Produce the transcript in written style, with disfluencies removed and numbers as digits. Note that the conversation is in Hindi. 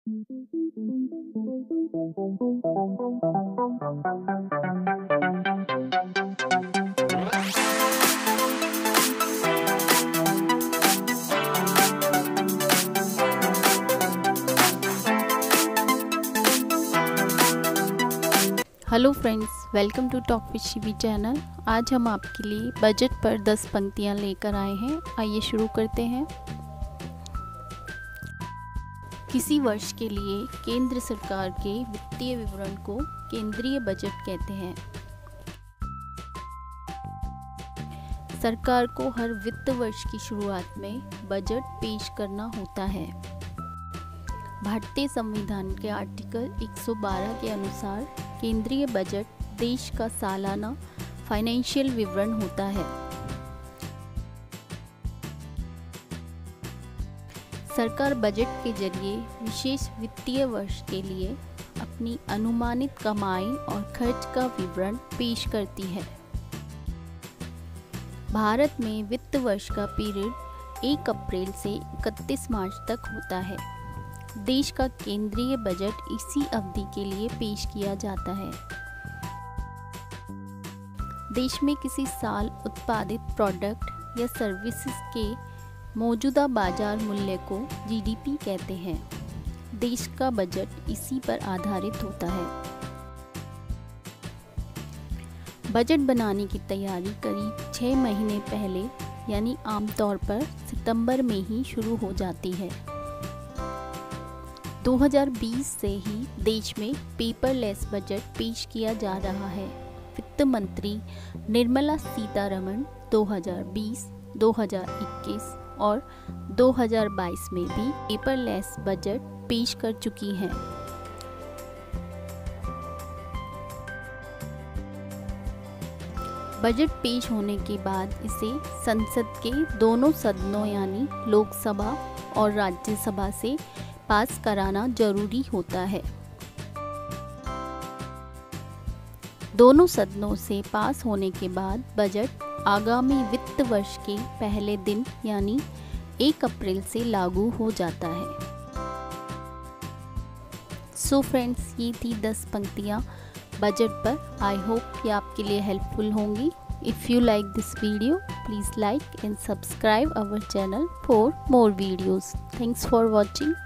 Hello friends, welcome to talk with Shivi channel. आज हम आपके लिए बजट पर 10 पंक्तियां लेकर आए हैं। आइए शुरू करते हैं। किसी वर्ष के लिए केंद्र सरकार के वित्तीय विवरण को केंद्रीय बजट कहते हैं। सरकार को हर वित्त वर्ष की शुरुआत में बजट पेश करना होता है। भारतीय संविधान के आर्टिकल 112 के अनुसार केंद्रीय बजट देश का सालाना फाइनेंशियल विवरण होता है। सरकार बजट के जरिए विशेष वित्तीय वर्ष के लिए अपनी अनुमानित कमाई और खर्च का विवरण पेश करती है। भारत में वित्त वर्ष का पीरियड 1 अप्रैल से 31 मार्च तक होता है। देश का केंद्रीय बजट इसी अवधि के लिए पेश किया जाता है। देश में किसी साल उत्पादित प्रोडक्ट या सर्विसेज के मौजूदा बाजार मूल्य को जीडीपी कहते हैं। देश का बजट इसी पर आधारित होता है। बजट बनाने की तैयारी करीब 6 महीने पहले यानी आमतौर पर सितंबर में ही शुरू हो जाती है। 2020 से ही देश में पेपरलेस बजट पेश किया जा रहा है। वित्त मंत्री निर्मला सीतारमण 2020, 2021 और 2022 में भी पेपरलेस बजट पेश कर चुकी हैं। बजट पेश होने के बाद इसे संसद के दोनों सदनों यानी लोकसभा और राज्यसभा से पास कराना जरूरी होता है। दोनों सदनों से पास होने के बाद बजट आगामी वित्त वर्ष के पहले दिन यानी 1 अप्रैल से लागू हो जाता है। सो फ्रेंड्स, ये थी 10 पंक्तियाँ बजट पर। आई होप ये आपके लिए हेल्पफुल होंगी। If you like this video, please like and subscribe our channel for more videos. Thanks for watching.